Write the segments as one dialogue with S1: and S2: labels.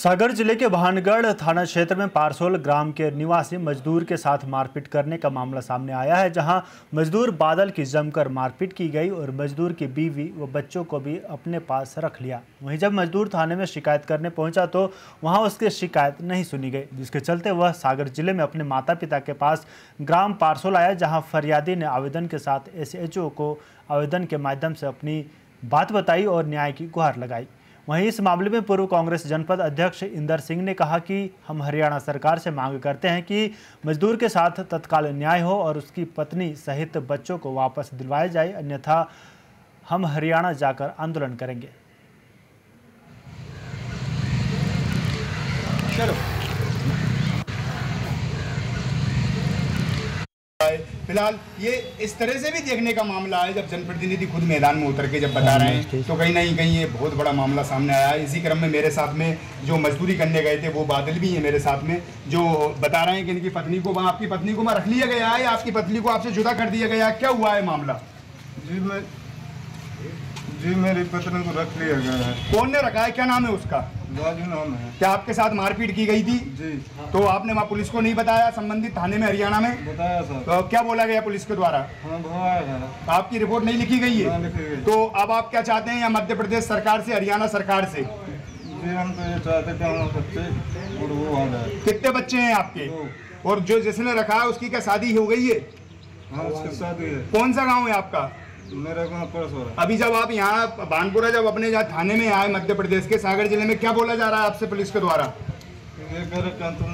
S1: सागर जिले के भानगढ़ थाना क्षेत्र में पारसोल ग्राम के निवासी मजदूर के साथ मारपीट करने का मामला सामने आया है, जहां मजदूर बादल की जमकर मारपीट की गई और मजदूर की बीवी व बच्चों को भी अपने पास रख लिया। वहीं जब मजदूर थाने में शिकायत करने पहुंचा तो वहां उसकी शिकायत नहीं सुनी गई, जिसके चलते वह सागर जिले में अपने माता पिता के पास ग्राम पारसोल आया, जहाँ फरियादी ने आवेदन के साथ SHO को आवेदन के माध्यम से अपनी बात बताई और न्याय की गुहार लगाई। वहीं इस मामले में पूर्व कांग्रेस जनपद अध्यक्ष इंदर सिंह ने कहा कि हम हरियाणा सरकार से मांग करते हैं कि मजदूर के साथ तत्काल न्याय हो और उसकी पत्नी सहित बच्चों को वापस दिलवाया जाए, अन्यथा हम हरियाणा जाकर आंदोलन करेंगे।
S2: चलो फिलहाल ये इस तरह से भी देखने का मामला है, जब जनप्रतिनिधि खुद मैदान में उतर के जब बता रहे हैं तो कहीं ना कहीं ये बहुत बड़ा मामला सामने आया है। इसी क्रम में मेरे साथ में जो मजदूरी करने गए थे वो बादल भी हैं मेरे साथ में, जो बता रहे हैं कि इनकी पत्नी को वहाँ आपकी पत्नी को वहाँ रख लिया गया है या आपकी पत्नी को आपसे जुदा कर दिया गया है, क्या हुआ है मामला?
S3: जी मेरी पत्नी को रख लिया गया है।
S2: कौन ने रखा है, क्या नाम है उसका?
S3: राजू नाम है।
S2: क्या आपके साथ मारपीट की गई थी?
S3: जी।
S2: तो आपने वहाँ पुलिस को नहीं बताया, संबंधित थाने में हरियाणा में?
S3: बताया सर।
S2: तो क्या बोला गया पुलिस के द्वारा?
S3: हाँ बताया है।
S2: आपकी रिपोर्ट नहीं लिखी गई है?
S3: हाँ, लिखी गई।
S2: तो अब आप क्या चाहते हैं, या मध्य प्रदेश सरकार से, हरियाणा सरकार से?
S3: जी हम तो ये चाहते थे हमारे बच्चे और वो आ जाए।
S2: कितने बच्चे हैं आपके? और जो जिसने रखा है उसकी क्या शादी हो गई है?
S3: हाँ उसकी शादी है।
S2: कौन सा गाँव है आपका?
S3: मेरा गाँव परसों।
S2: अभी जब आप यहाँ भानपुरा जब अपने जहाँ थाने में आए मध्य प्रदेश के सागर जिले में, क्या बोला जा रहा है आपसे पुलिस के द्वारा?
S3: ये कर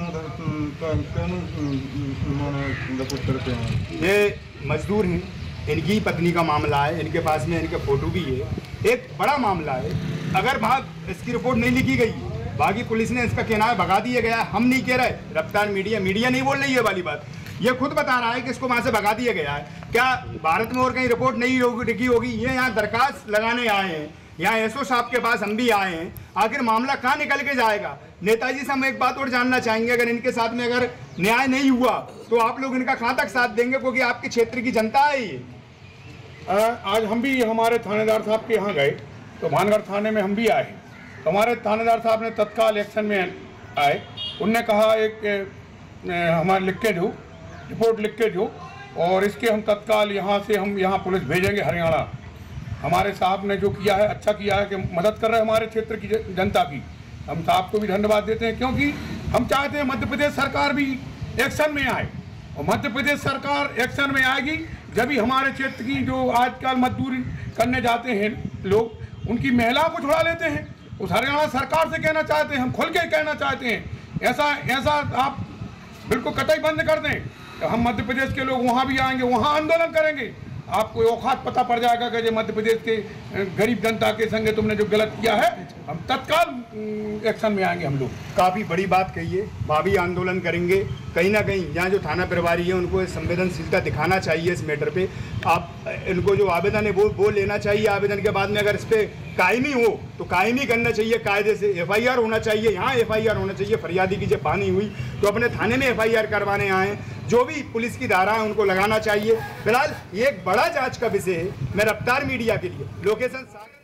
S3: करते हैं।
S2: ये मजदूर हैं, इनकी पत्नी का मामला है, इनके पास में इनके फोटो भी है, एक बड़ा मामला है। अगर भाग इसकी रिपोर्ट नहीं लिखी गई, बाकी पुलिस ने इसका कहना है भगा दिया गया, हम नहीं कह रहे, रफ्तार मीडिया नहीं बोल रही है वाली बात, ये खुद बता रहा है कि इसको वहां से भगा दिया गया है। क्या भारत में और कहीं रिपोर्ट नहीं लिखी होगी? ये यहाँ दरखास्त लगाने आए हैं, यहाँ SO साहब के पास हम भी आए हैं, आखिर मामला कहाँ निकल के जाएगा? नेताजी से हम एक बात और जानना चाहेंगे, अगर इनके साथ में अगर न्याय नहीं हुआ तो आप लोग इनका कहाँ तक साथ देंगे, क्योंकि आपके क्षेत्र की जनता है ये।
S4: आज हम भी हमारे थानेदार साहब के यहाँ गए तो भानगढ़ थाने में हम भी आए, तो हमारे थानेदार साहब ने तत्काल एक्शन में आए। उनने कहा एक हमारे लिख के दो, रिपोर्ट लिख के दो और इसके हम तत्काल हम यहाँ पुलिस भेजेंगे हरियाणा। हमारे साहब ने जो किया है अच्छा किया है कि मदद कर रहे हैं हमारे क्षेत्र की जनता की, हम साहब को भी धन्यवाद देते हैं, क्योंकि हम चाहते हैं मध्य प्रदेश सरकार भी एक्शन में आए, और मध्य प्रदेश सरकार एक्शन में आएगी जब ही हमारे क्षेत्र की जो आजकल मजदूरी करने जाते हैं लोग, उनकी महिलाओं को छुड़ा लेते हैं। उस हरियाणा सरकार से कहना चाहते हैं, हम खुल के कहना चाहते हैं, ऐसा आप बिल्कुल कतई बंद कर दें। हम मध्य प्रदेश के लोग वहाँ भी आएंगे, वहाँ आंदोलन करेंगे, आपको औकात पता पड़ जाएगा कि जो मध्य प्रदेश के गरीब जनता के संगे तुमने जो गलत किया है, हम तत्काल एक्शन में आएंगे। हम लोग
S2: काफ़ी बड़ी बात कही है, वहाँ भी आंदोलन करेंगे। कहीं ना कहीं यहाँ जो थाना प्रभारी है उनको संवेदनशीलता दिखाना चाहिए इस मैटर पे। आप इनको जो आवेदन है वो लेना चाहिए, आवेदन के बाद में अगर इस पर कायमी हो तो कायमी करना चाहिए, कायदे से FIR होना चाहिए, यहाँ FIR होना चाहिए। फरियादी की जब पानी हुई तो अपने थाने में FIR करवाने आए, जो भी पुलिस की धारा है उनको लगाना चाहिए। फिलहाल ये एक बड़ा जांच का विषय है। मैं रफ्तार मीडिया के लिए लोकेशन